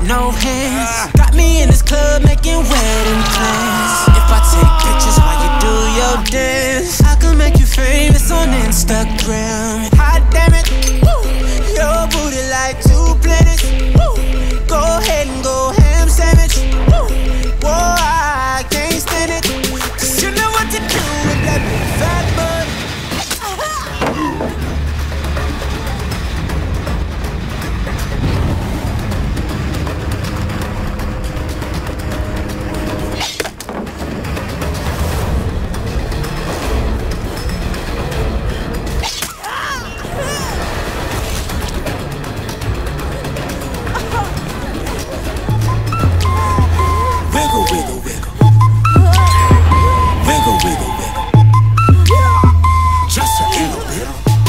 no hands. Got me in this club making wedding plans. If I take pictures while you do your dance, I can make you famous on Instagram. Hot damn it, woo. Your booty like 2 planets. Woo. Go ahead and go ham sandwich. Woo. Whoa, I can't stand it, 'cause you know what to do with that big fat butt. Wiggle, wiggle, wiggle. Wiggle, wiggle, wiggle. Just a little bit.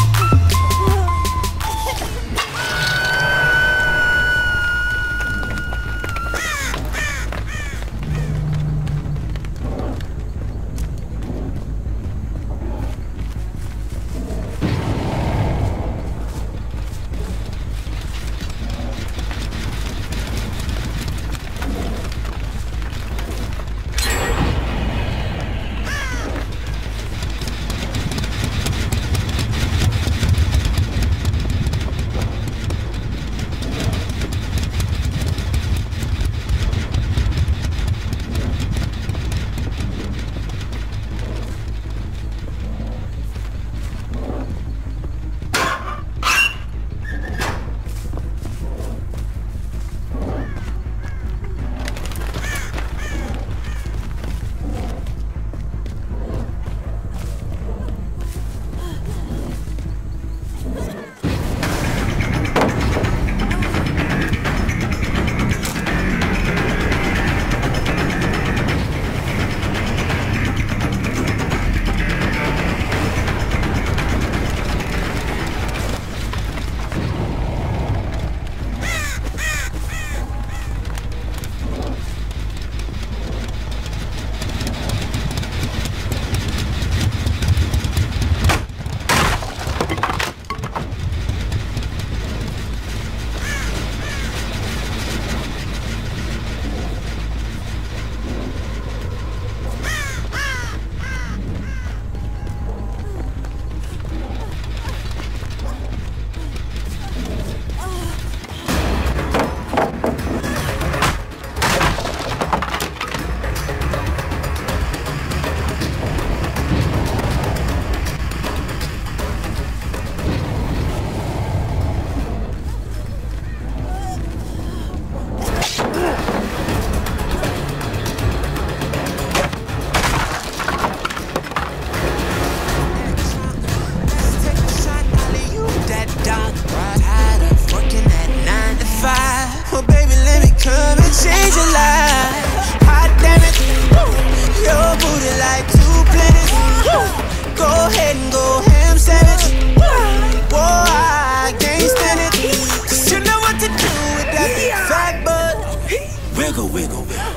Wiggle, wiggle, wiggle.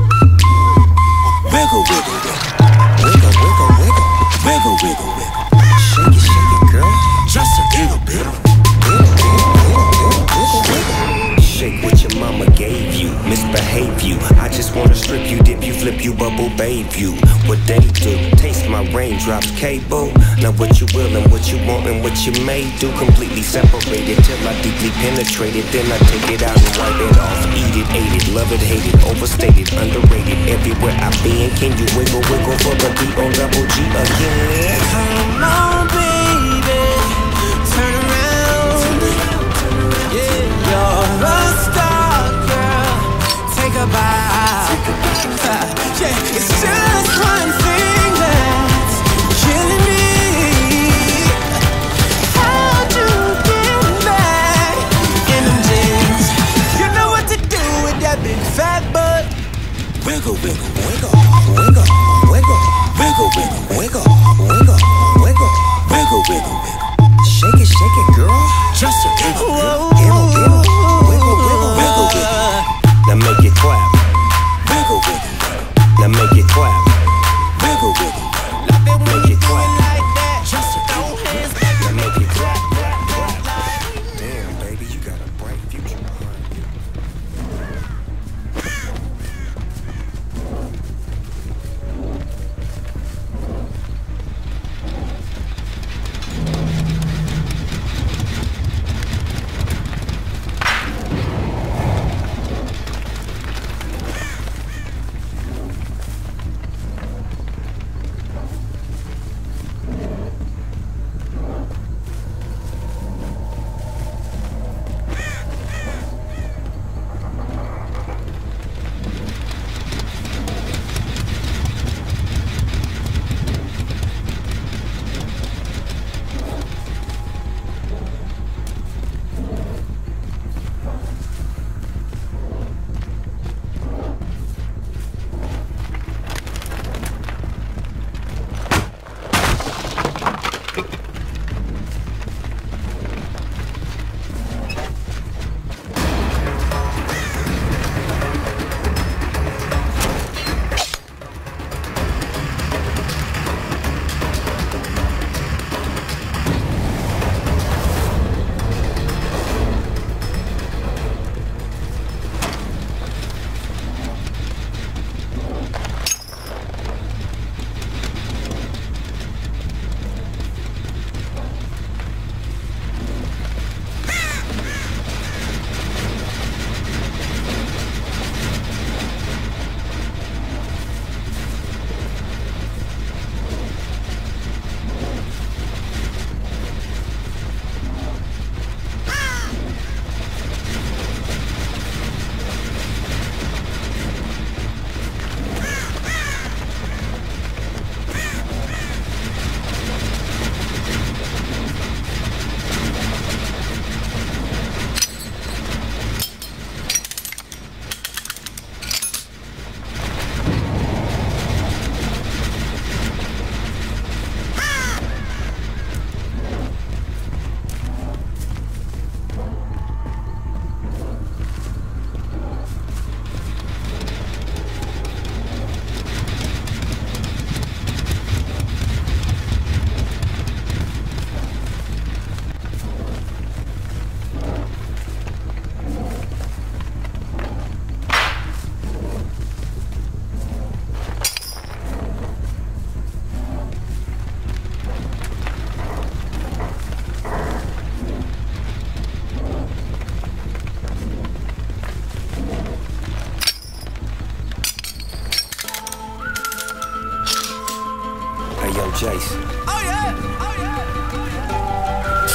Wiggle, wiggle, wiggle. Wiggle, wiggle, wiggle. Wiggle, wiggle, wiggle. Shake it, girl. Just a little bit. Shake what your mama gave you, misbehave you. I just wanna strip you, dip you, flip you, bubble babe you. What they do, taste my raindrops, cable. Now what you will and what you want and what you may do. Completely separated till I deeply penetrate it. Then I take it out and wipe it off. Eat it, ate it, love it, hate it, overstated, underrated. Everywhere I been, can you wiggle, wiggle for the D-O-double-G again? Come on, baby, turn around. Yeah, you're a star, girl. Take a bow. Yeah, it's just one thing that's killing me. How'd you get back in them jeans? You know what to do with that big fat butt. Wiggle, wiggle, wiggle, wiggle, wiggle, wiggle, wiggle, wiggle, wiggle, wiggle.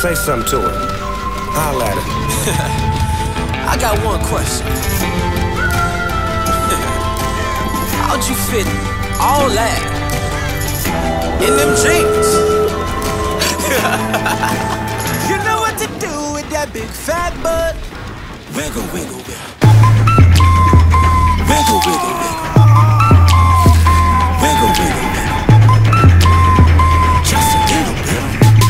Say something to her. Holla at her. I got one question. How'd you fit all that in them jeans? You know what to do with that big fat butt. Wiggle, wiggle, wiggle. Wiggle, wiggle, wiggle. Wiggle, wiggle, wiggle. Just a little bit.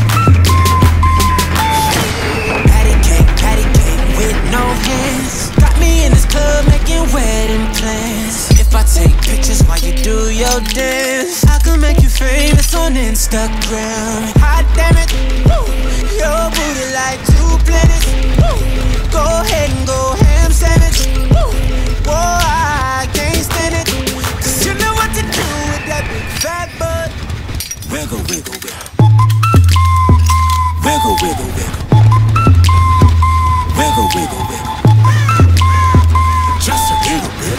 Patty cake with no hands. Got me in this club making wedding plans. If I take pictures while you do your dance, I can make you famous on Instagram. Hot damn it, woo. Your booty like 2 planets. Woo. Go ahead and go ham sandwich. Woo. Whoa, I can't stand it. Cause you know what to do with that big fat butt. Wiggle, wiggle, wiggle. Wiggle, wiggle, wiggle. Wiggle, wiggle, wiggle. Just a little bit.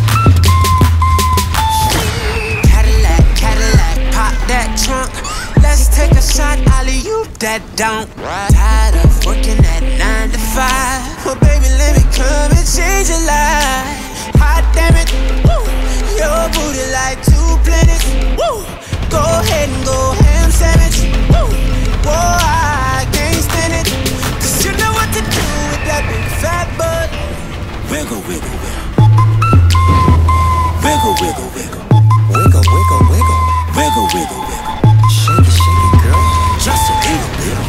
Cadillac, pop that trunk. Let's take a shot, alley-oop that don't. Tired of working at 9 to 5. Well, baby, let me come and change your life. Hot damn it, woo. Your booty like 2 planets. Woo. Go ahead and go ham sandwich. Woo. Whoa, I can't stand it. Cause you know what to do with that big fat butt. Wiggle, wiggle, wiggle. Wiggle, wiggle, wiggle. Wiggle, wiggle, wiggle. Wiggle, wiggle, wiggle. Shake it, girl. Just a little bit.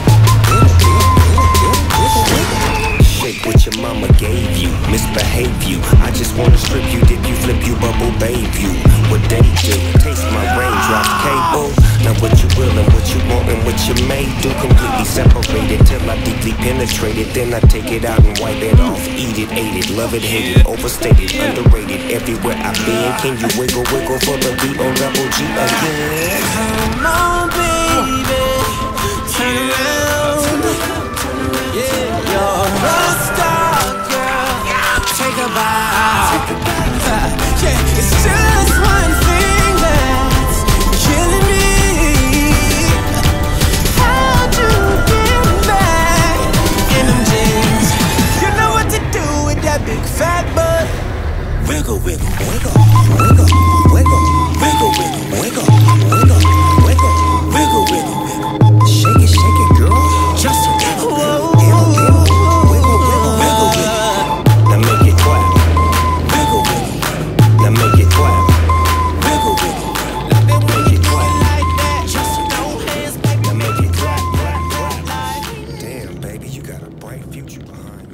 Shake what your mama gave you, misbehave you. I just wanna strip you, dip you, flip you, bubble babe you. What they do, taste my raindrop cable. Now what you will and what you want and what you may do. Completely separated till I deeply penetrate it. Then I take it out and wipe it off. Eat it, ate it, love it, hate it. Overstated, underrated, everywhere I've been. Can you wiggle, wiggle for the B-O-double-G again? Come on, baby, turn around. Yeah, you're a star, girl. Take a bow. Yeah, it's just one thing that's killing me. How'd you get back in them jeans? You know what to do with that big fat butt. Wiggle, wiggle, wiggle. Wiggle, wiggle, Wiggle, wiggle, wiggle. wiggle, wiggle. Wiggle, wiggle, wiggle. Shake it, girl. Just a little bit. Wiggle, wiggle, wiggle. Now make it clap. Wiggle, wiggle, Now make it clap. wiggle, wiggle. Make it clap. Like that, just no hands, baby. Now make it clap, clap, clap. Damn, baby, you got a bright future behind you.